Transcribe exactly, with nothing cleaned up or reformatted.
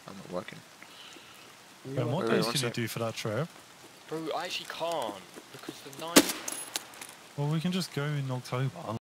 I'm not working. Ben, what wait, days wait, can you sec. do for that trip? Bro, I actually can't because the ninth. Well, we can just go in October.